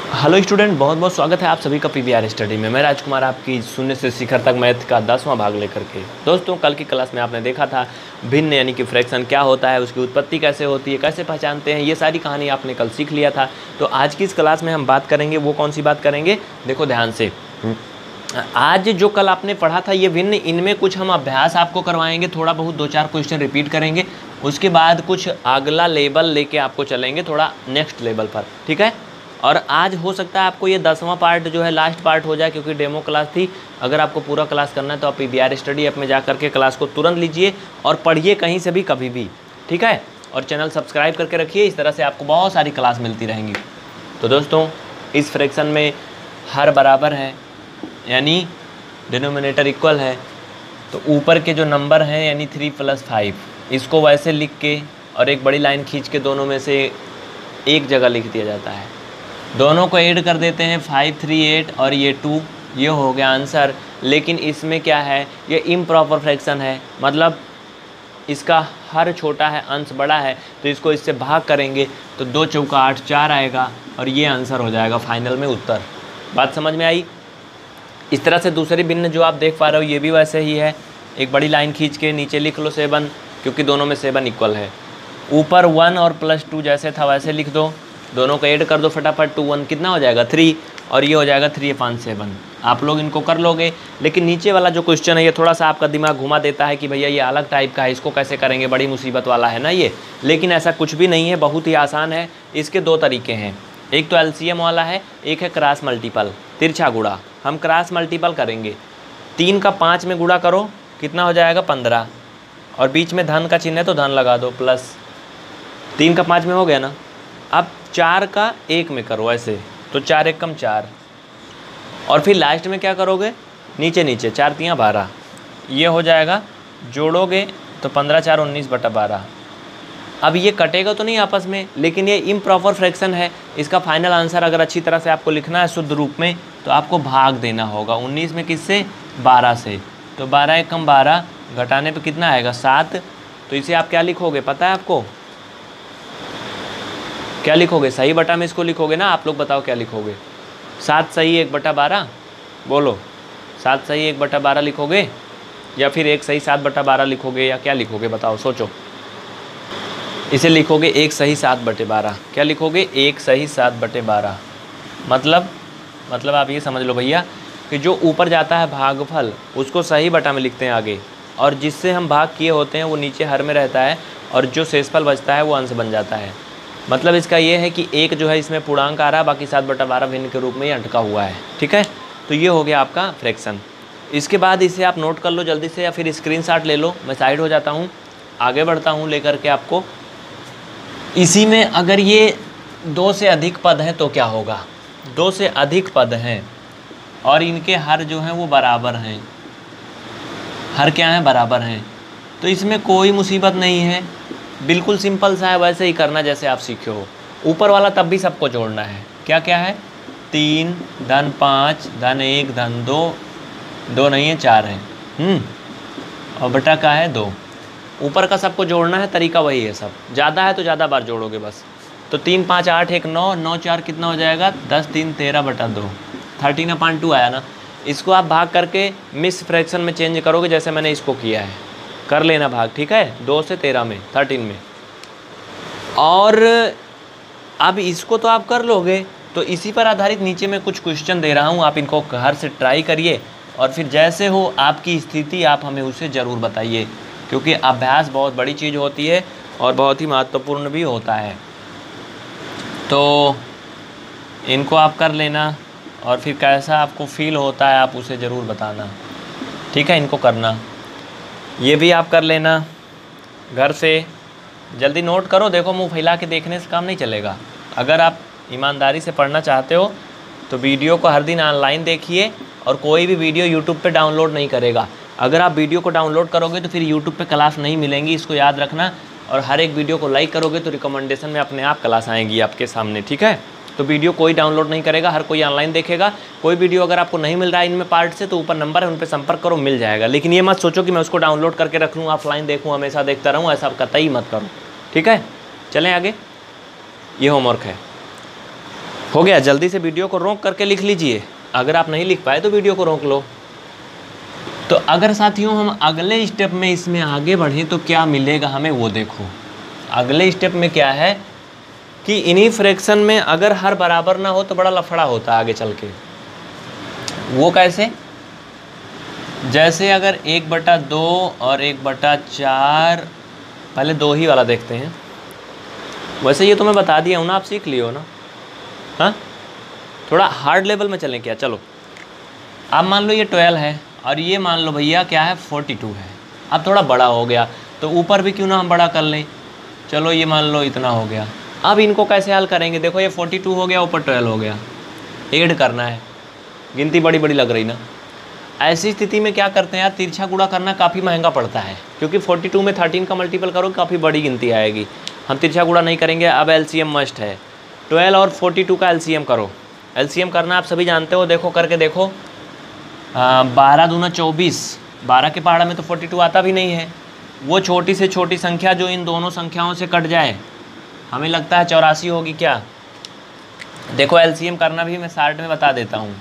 Hello student, बहुत बहुत स्वागत है आप सभी का पीवीआर स्टडी में। मैं राजकुमार आपकी शून्य से शिखर तक मैथ का 10वां भाग लेकर के। दोस्तों, कल की क्लास में आपने देखा था भिन्न यानी कि फ्रैक्शन क्या होता है, उसकी उत्पत्ति कैसे होती है, कैसे पहचानते हैं, ये सारी कहानी आपने कल सीख लिया था। तो आज की इस क्लास में हम बात करेंगे, वो कौन सी बात करेंगे, देखो ध्यान से। आज जो कल आपने पढ़ा था ये भिन्न, इनमें कुछ हम अभ्यास आपको करवाएंगे, थोड़ा बहुत 2-4 क्वेश्चन रिपीट करेंगे, उसके बाद कुछ अगला लेवल लेके आपको चलेंगे, थोड़ा नेक्स्ट लेवल पर, ठीक है। और आज हो सकता है आपको ये 10वां पार्ट जो है लास्ट पार्ट हो जाए, क्योंकि डेमो क्लास थी। अगर आपको पूरा क्लास करना है तो आप पीवीआर स्टडी ऐप में जा करके क्लास को तुरंत लीजिए और पढ़िए कहीं से भी कभी भी, ठीक है। और चैनल सब्सक्राइब करके रखिए, इस तरह से आपको बहुत सारी क्लास मिलती रहेंगी। तो दोस्तों, इस फ्रैक्शन में हर बराबर है यानी डिनोमिनेटर इक्वल है, तो ऊपर के जो नंबर हैं यानी 3 + 5, इसको वैसे लिख के और एक बड़ी लाइन खींच के दोनों में से एक जगह लिख दिया जाता है। दोनों को ऐड कर देते हैं, 5, 3, 8 और ये 2, ये हो गया आंसर। लेकिन इसमें क्या है, ये इम्प्रॉपर फ्रैक्शन है, मतलब इसका हर छोटा है अंश बड़ा है, तो इसको इससे भाग करेंगे तो 2 चौका 8, 4 आएगा और ये आंसर हो जाएगा फाइनल में उत्तर। बात समझ में आई। इस तरह से दूसरी भिन्न जो आप देख पा रहे हो ये भी वैसे ही है। एक बड़ी लाइन खींच के नीचे लिख लो 7, क्योंकि दोनों में 7 इक्वल है। ऊपर 1 और +2 जैसे था वैसे लिख दो, दोनों को ऐड कर दो फटाफट। 2 1 कितना हो जाएगा 3, और ये हो जाएगा 3/7। आप लोग इनको कर लोगे। लेकिन नीचे वाला जो क्वेश्चन है ये थोड़ा सा आपका दिमाग घुमा देता है कि भैया ये अलग टाइप का है, इसको कैसे करेंगे, बड़ी मुसीबत वाला है ना ये। लेकिन ऐसा कुछ भी नहीं है, बहुत ही आसान है। इसके 2 तरीके हैं, एक तो एलसीएम वाला है, एक है क्रॉस मल्टीपल, तिरछा गुणा। हम क्रॉस मल्टीपल करेंगे, 3 का 5 में गुणा करो, कितना हो जाएगा 15, और बीच में धन का चिन्ह है तो धन लगा दो, प्लस 3 का 5 में हो गया ना। अब 4 का 1 में करो ऐसे, तो 4 1 = 4, और फिर लास्ट में क्या करोगे, नीचे नीचे 4 3 12, ये हो जाएगा, जोड़ोगे तो 15 4 19/12। अब ये कटेगा तो नहीं आपस में, लेकिन ये इम्प्रॉपर फ्रैक्शन है। इसका फाइनल आंसर अगर अच्छी तरह से आपको लिखना है शुद्ध रूप में, तो आपको भाग देना होगा 19 में, किससे, 12 से। तो 12 1 = 12, घटाने पे कितना आएगा 7। तो इसे आप क्या लिखोगे पता है आपको, क्या लिखोगे, सही बटा में इसको लिखोगे ना। आप लोग बताओ क्या लिखोगे, 7 सही 1/12, बोलो 7 सही 1/12 लिखोगे, या फिर 1 सही 7/12 लिखोगे, या क्या लिखोगे बताओ, सोचो। इसे लिखोगे 1 सही 7/12। क्या लिखोगे, 1 सही 7/12। मतलब आप ये समझ लो भैया कि जो ऊपर जाता है भागफल उसको सही बटा में लिखते हैं आगे, और जिससे हम भाग किए होते हैं वो नीचे हर में रहता है, और जो शेषफल बचता है वो अंश बन जाता है। मतलब इसका ये है कि 1 जो है इसमें पूर्णांक आ रहा है, बाकी 7/12 भिन्न के रूप में ही अटका हुआ है, ठीक है। तो ये हो गया आपका फ्रैक्शन। इसके बाद इसे आप नोट कर लो जल्दी से, या फिर स्क्रीनशॉट ले लो। मैं साइड हो जाता हूँ, आगे बढ़ता हूँ लेकर के आपको। इसी में अगर ये 2 से अधिक पद हैं तो क्या होगा, 2 से अधिक पद हैं और इनके हर जो हैं वो बराबर हैं, हर क्या हैं, बराबर हैं, तो इसमें कोई मुसीबत नहीं है, बिल्कुल सिंपल सा है, वैसे ही करना जैसे आप सीखे हो। ऊपर वाला तब भी सबको जोड़ना है, क्या क्या है, 3 धन 5 धन 1 धन 2, 2 नहीं है 4 है, और बटा का है 2। ऊपर का सबको जोड़ना है, तरीका वही है सब, ज़्यादा है तो ज़्यादा बार जोड़ोगे बस। तो 3 5 8 1 9, 9 4 कितना हो जाएगा, 10 3 13/2, 13/2 आया ना। इसको आप भाग करके मिस फ्रैक्शन में चेंज करोगे, जैसे मैंने इसको किया है, कर लेना भाग, ठीक है, 2 से 13 में, 13 में। और अब इसको तो आप कर लोगे, तो इसी पर आधारित नीचे में कुछ क्वेश्चन दे रहा हूँ, आप इनको घर से ट्राई करिए, और फिर जैसे हो आपकी स्थिति आप हमें उसे ज़रूर बताइए, क्योंकि अभ्यास बहुत बड़ी चीज़ होती है और बहुत ही महत्वपूर्ण भी होता है। तो इनको आप कर लेना, और फिर कैसा आपको फील होता है आप उसे ज़रूर बताना, ठीक है। इनको करना, ये भी आप कर लेना घर से, जल्दी नोट करो। देखो, मुंह फैला के देखने से काम नहीं चलेगा। अगर आप ईमानदारी से पढ़ना चाहते हो तो वीडियो को हर दिन ऑनलाइन देखिए, और कोई भी वीडियो यूट्यूब पे डाउनलोड नहीं करेगा। अगर आप वीडियो को डाउनलोड करोगे तो फिर यूट्यूब पे क्लास नहीं मिलेंगी, इसको याद रखना। और हर एक वीडियो को लाइक करोगे तो रिकमेंडेशन में अपने आप क्लास आएंगी आपके सामने, ठीक है। तो वीडियो कोई डाउनलोड नहीं करेगा, हर कोई ऑनलाइन देखेगा। कोई वीडियो अगर आपको नहीं मिल रहा है इनमें पार्ट से, तो ऊपर नंबर है, उन पर संपर्क करो, मिल जाएगा। लेकिन ये मत सोचो कि मैं उसको डाउनलोड करके रख लूँ, ऑफलाइन देखूँ, हमेशा देखता रहूँ, ऐसा कतई मत करो, ठीक है। चलें आगे, ये होमवर्क है। हो गया। जल्दी से वीडियो को रोक करके लिख लीजिए, अगर आप नहीं लिख पाए तो वीडियो को रोक लो। तो अगर साथियों हम अगले स्टेप में इसमें आगे बढ़ें तो क्या मिलेगा हमें वो देखो। अगले स्टेप में क्या है कि इन्हीं फ्रैक्शन में अगर हर बराबर ना हो तो बड़ा लफड़ा होता है आगे चल के। वो कैसे? जैसे अगर 1/2 और 1/4, पहले 2 ही वाला देखते हैं। वैसे ये तो मैं बता दिया हूँ ना, आप सीख लियो ना। हाँ, थोड़ा हार्ड लेवल में चलें क्या? चलो, आप मान लो ये 12 है और ये मान लो भैया क्या है 42 है। अब थोड़ा बड़ा हो गया तो ऊपर भी क्यों ना हम बड़ा कर लें। चलो ये मान लो इतना हो गया। अब इनको कैसे हल करेंगे? देखो ये 42 हो गया, ऊपर 12 हो गया, ऐड करना है। गिनती बड़ी बड़ी लग रही ना। ऐसी स्थिति में क्या करते हैं यार, तिरछा गुणा करना काफ़ी महंगा पड़ता है, क्योंकि 42 में 13 का मल्टीपल करो काफ़ी बड़ी गिनती आएगी। हम तिरछा गुणा नहीं करेंगे। अब एलसीएम मस्ट है। 12 और 42 का एलसीएम करो। एलसीएम करना आप सभी जानते हो, देखो करके देखो। 12 दूना 24, 12 के पहाड़ा में तो 42 आता भी नहीं है। वो छोटी से छोटी संख्या जो इन दोनों संख्याओं से कट जाए, हमें लगता है 84 होगी क्या? देखो एलसीएम करना भी मैं शार्ट में बता देता हूँ।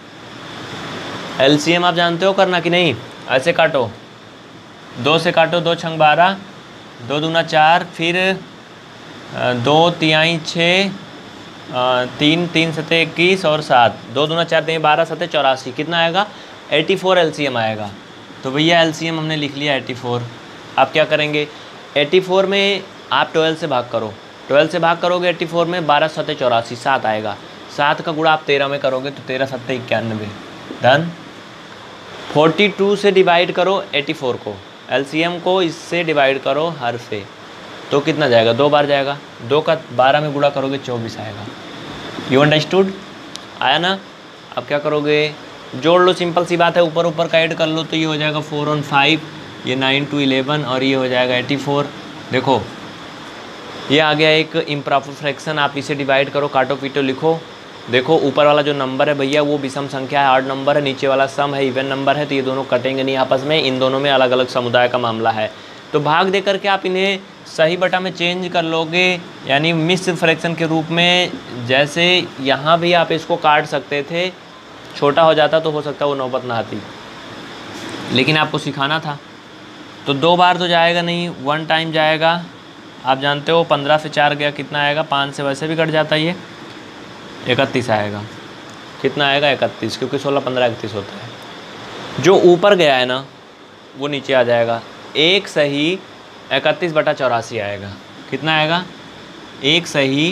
एलसीएम आप जानते हो करना कि नहीं? ऐसे काटो, 2 से काटो, 2 छंग 12, 2 दूना 4, फिर 2 तिहाई 6, 3 सते 21 और 7, 2 दूना 4 तिहाई 12 सते 84। कितना आएगा? 84 एलसीएम आएगा। तो भैया एलसीएम हमने लिख लिया 84। आप क्या करेंगे? 84 में आप 12 से भाग करो। 12 से भाग करोगे 84 में, 12 सते 84, 7 आएगा। 7 का गुणा आप 13 में करोगे तो 13 सते 91। डन। 42 से डिवाइड करो 84 को, एलसीएम को इससे डिवाइड करो हर से, तो कितना जाएगा? 2 बार जाएगा। 2 का 12 में गुणा करोगे 24 आएगा। You understood? आया ना? अब क्या करोगे? जोड़ लो, सिंपल सी बात है। ऊपर ऊपर का ऐड कर लो तो ये हो जाएगा 4 और 5, ये 9 to 11 और ये हो जाएगा 84। देखो ये आ गया एक इम्प्रॉपर फ्रैक्शन। आप इसे डिवाइड करो, काटो पीटो लिखो। देखो ऊपर वाला जो नंबर है भैया वो विषम संख्या है, ऑड नंबर है। नीचे वाला सम है, इवन नंबर है। तो ये दोनों कटेंगे नहीं आपस में, इन दोनों में अलग अलग समुदाय का मामला है। तो भाग दे करके आप इन्हें सही बटा में चेंज कर लोगे, यानी मिक्स्ड फ्रैक्शन के रूप में। जैसे यहाँ भी आप इसको काट सकते थे, छोटा हो जाता तो हो सकता वो नौबत ना आती, लेकिन आपको सिखाना था। तो 2 बार तो जाएगा नहीं, 1 टाइम जाएगा। आप जानते हो 15 से 4 गया, कितना आएगा? 5 से वैसे भी कट जाता है, ये 31 आएगा। कितना आएगा? 31, क्योंकि 16, 15, 31 होता है। जो ऊपर गया है ना वो नीचे आ जाएगा। 1 सही 31/84 आएगा। कितना आएगा? 1 सही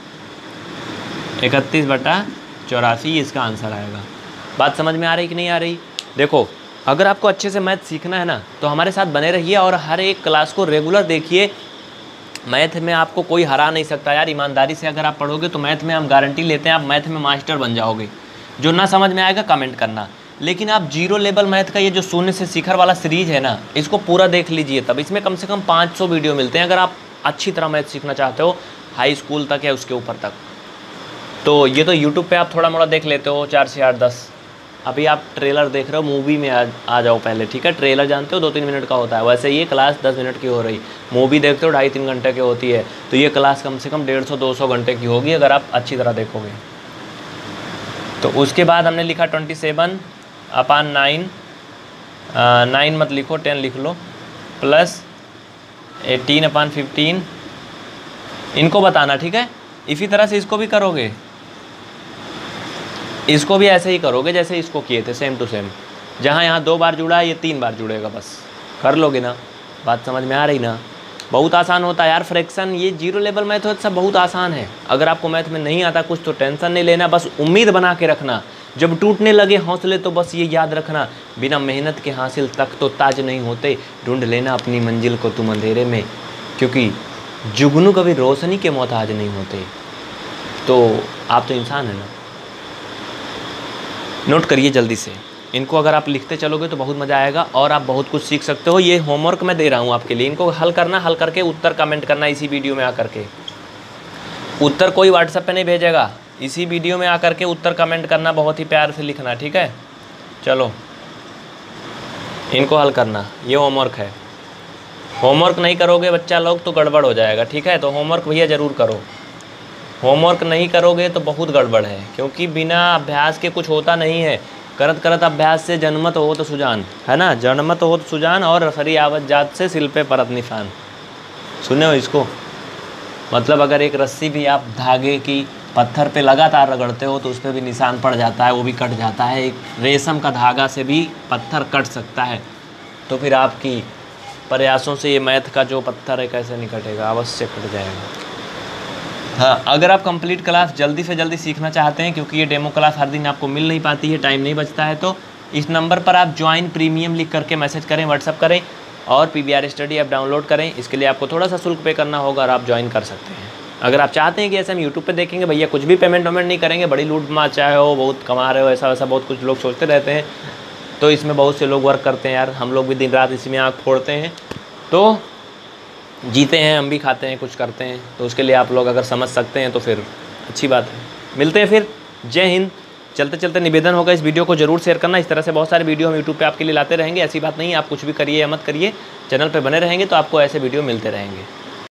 31/84 इसका आंसर आएगा। बात समझ में आ रही कि नहीं आ रही? देखो अगर आपको अच्छे से मैथ सीखना है ना तो हमारे साथ बने रहिए और हर एक क्लास को रेगुलर देखिए। मैथ में आपको कोई हरा नहीं सकता यार। ईमानदारी से अगर आप पढ़ोगे तो मैथ में हम गारंटी लेते हैं आप मैथ में मास्टर बन जाओगे। जो ना समझ में आएगा कमेंट करना, लेकिन आप 0 लेवल मैथ का ये जो शून्य से शिखर वाला सीरीज है ना, इसको पूरा देख लीजिए। तब इसमें कम से कम 500 वीडियो मिलते हैं अगर आप अच्छी तरह मैथ सीखना चाहते हो, हाई स्कूल तक या उसके ऊपर तक। तो ये तो यूट्यूब पे आप थोड़ा मोड़ा देख लेते हो, 4 से 8, 10। अभी आप ट्रेलर देख रहे हो, मूवी में आ जाओ पहले, ठीक है? ट्रेलर जानते हो 2-3 मिनट का होता है, वैसे ये क्लास 10 मिनट की हो रही। मूवी देखते हो 2.5-3 घंटे की होती है, तो ये क्लास कम से कम 150-200 घंटे की होगी अगर आप अच्छी तरह देखोगे। तो उसके बाद हमने लिखा 27/9, 9 मत लिखो, 10 लिख लो, प्लस 18/15। इनको बताना, ठीक है? इसी तरह से इसको भी करोगे, इसको भी ऐसे ही करोगे जैसे इसको किए थे, सेम टू सेम। जहाँ यहाँ 2 बार जुड़ा है ये 3 बार जुड़ेगा, बस कर लोगे ना। बात समझ में आ रही ना? बहुत आसान होता है यार फ्रैक्शन। ये 0 लेवल मैथ होता सब बहुत आसान है। अगर आपको मैथ में नहीं आता कुछ तो टेंशन नहीं लेना, बस उम्मीद बना के रखना। जब टूटने लगे हौसले तो बस ये याद रखना, बिना मेहनत के हासिल तक तो ताज नहीं होते। ढूंढ लेना अपनी मंजिल को तुम अंधेरे में, क्योंकि जुगनू कभी रोशनी के मोहताज नहीं होते। तो आप तो इंसान है ना। नोट करिए जल्दी से इनको। अगर आप लिखते चलोगे तो बहुत मज़ा आएगा और आप बहुत कुछ सीख सकते हो। ये होमवर्क मैं दे रहा हूँ आपके लिए, इनको हल करना, हल करके उत्तर कमेंट करना इसी वीडियो में आकर के। उत्तर कोई व्हाट्सएप पे नहीं भेजेगा, इसी वीडियो में आकर के उत्तर कमेंट करना, बहुत ही प्यार से लिखना, ठीक है? चलो इनको हल करना, ये होमवर्क है। होमवर्क नहीं करोगे बच्चा लोग तो गड़बड़ हो जाएगा, ठीक है? तो होमवर्क भैया ज़रूर करो। होमवर्क नहीं करोगे तो बहुत गड़बड़ है, क्योंकि बिना अभ्यास के कुछ होता नहीं है। करत करत अभ्यास से जन्मत हो तो सुजान, है ना, जन्मत हो तो सुजान, और रफरी आवत जात से सिल पे परत निशान। सुने हो इसको? मतलब अगर एक रस्सी भी आप धागे की पत्थर पे लगातार रगड़ते हो तो उस पर भी निशान पड़ जाता है, वो भी कट जाता है। एक रेशम का धागा से भी पत्थर कट सकता है। तो फिर आपकी प्रयासों से ये मैथ का जो पत्थर है कैसे नहीं कटेगा, अवश्य कट जाएगा। हाँ, अगर आप कंप्लीट क्लास जल्दी से जल्दी सीखना चाहते हैं, क्योंकि ये डेमो क्लास हर दिन आपको मिल नहीं पाती है, टाइम नहीं बचता है, तो इस नंबर पर आप ज्वाइन प्रीमियम लिख करके मैसेज करें, व्हाट्सअप करें और PBR स्टडी ऐप डाउनलोड करें। इसके लिए आपको थोड़ा सा शुल्क पे करना होगा और आप ज्वाइन कर सकते हैं। अगर आप चाहते हैं कि ऐसे हम यूट्यूब पे देखेंगे भैया कुछ भी पेमेंट वेमेंट नहीं करेंगे, बड़ी लूट मचाए हो, बहुत कमा रहे हो, ऐसा वैसा बहुत कुछ लोग सोचते रहते हैं, तो इसमें बहुत से लोग वर्क करते हैं यार। हम लोग भी दिन रात इसी में आँख फोड़ते हैं, तो जीते हैं, हम भी खाते हैं, कुछ करते हैं। तो उसके लिए आप लोग अगर समझ सकते हैं तो फिर अच्छी बात है। मिलते हैं फिर। जय हिंद। चलते चलते निवेदन होगा, इस वीडियो को जरूर शेयर करना। इस तरह से बहुत सारे वीडियो हम यूट्यूब पे आपके लिए लाते रहेंगे। ऐसी बात नहीं है आप कुछ भी करिए या मत करिए, चैनल पे बने रहेंगे तो आपको ऐसे वीडियो मिलते रहेंगे।